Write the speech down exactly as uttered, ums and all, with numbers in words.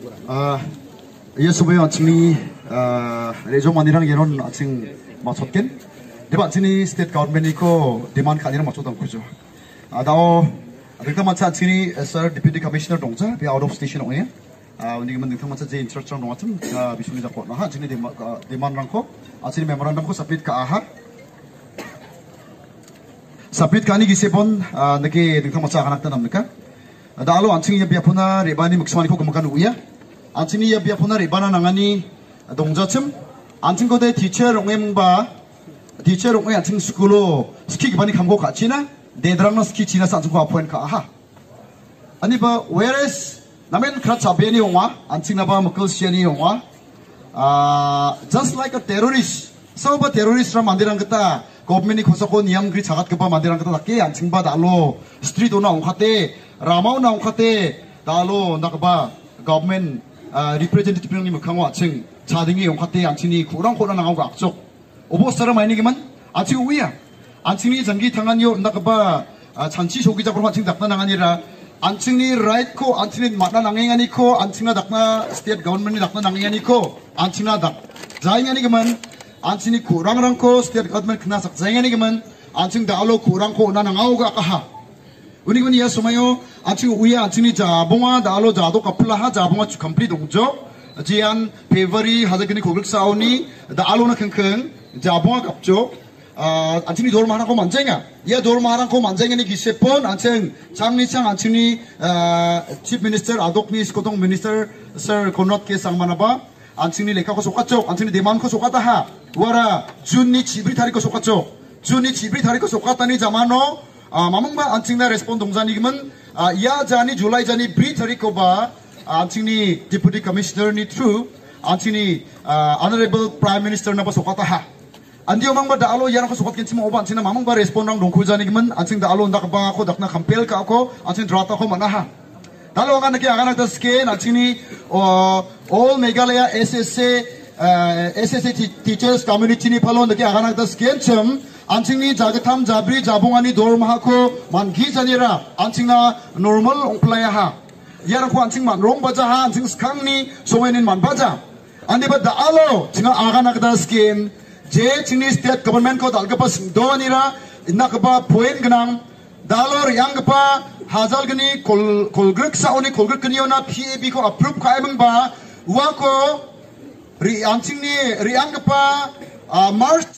아, 예수부의 아침이 아, 레조만이랑 예론 아침 맞췄겐. 대바 아침이 스테이트 가버먼트이고 디만 칸이랑 맞췄던 거죠. 아, 나오 등탕 마차 아침이 서드 디퓨티 커미셔너 동자 비 아웃 오브 스테이션 오네. 아, 운디기만 등탕 마차 제 인스트럭션 동아쯤 아, 비슈니 잡고 나하 아침이 디만 디만랑코 아침이 메모란담코 sabit ka aha. Sabit ka ni gisipon nagi 등탕 마차 하나 남니까? Dalo anjing ya biapuna ribani muksmani ko kemakan uya. Anjing ya biapuna ribana nangani 동자쯤 안친 거대 teacher 옹엠바 teacher 옹에 안친 스쿨로 스키 기반이 감고 같이나 내드랑나 스키 지나서 안친 거 아포엔 가하 아니 바 whereas 나면 그렇 잡베니 용와 안친 나바 먹을 시에니 용와 아 just like a terrorist 서버 terrorist라 만들한 것다 government이 고소고 니암 그리 자gat 그바 만들한 것다 게 안친 바 달로 스트리트 오나 옹카테 라마오나 옹카테 달로 나가바 government representative 님 강화 안친 자등이 용카테 안친이 구랑 코랑 나가고 악적 오버스타라 마이니기만 안친 우야 안친이 전기 당한요 나가봐 잔치 조기 잡으러 안친 닥나 나가니라 안친이 라이트코 안친이 마나 나행하니코 안친나 닥나 스테이트 거버먼트 닥나 나행하니코 안친나 닥 자행하니기만 안친이 구랑랑코 스테이트 거버먼트 그나 삭 자행하니기만 안친 다로 구랑코 나 나가고 아까하 우리군 이야 소마요 안친 우야 안친이 자봉아 다로 자도 카플라하 자봉아 컴플릿 동조 jian pevari hazakini kogel sauni da alona kengkeng jabonga kapjo anchini dor mahana ko manjenga ya dor mahana ko manjenga ni gisepon ancheng changni chang anchini chief minister adokni skotong minister sir konot ke sangmanaba anchini lekha ko sokachok anchini demand ko sokata ha wara junni chibri thari ko sokachok junni chibri thari ko sokatani jamano mamangba anchingna respond 동자니 기면 ya jani julai jani bri thari ko ba 안칭니 deputy commissioner ni through 안칭니 honorable prime minister na ba sokata ha andio mangba da alo yana ko sokat kenchi mo ba anchina mamang ba respond rang dongku jani gimen anching da alo ndak ba ko dakna kampel ka ko anching drata ko mana ha dalo ga naki aga nak skin anchini all Meghalaya S S A S S A teachers community ni phalo naki aga nak skin chum 안칭니 자가탐 자브리 자봉아니 dormahako mangi janira 안칭나 normal ongplaya ha 야라고 안칭 만 롱바자 하 안칭 스캉니 소웨닌 만 바자 안디바 다알로 칭아 아가나가다 스킨 제 칭니 스테이트 거버먼트 코 달가파 도니라 인나가바 포엔 그낭 달로 양가파 하잘그니 콜 콜그릭 사오니 콜그릭 그니오나 피에비 코 어프로브 카이멍바 우아코 리 안칭니 리양가파 마르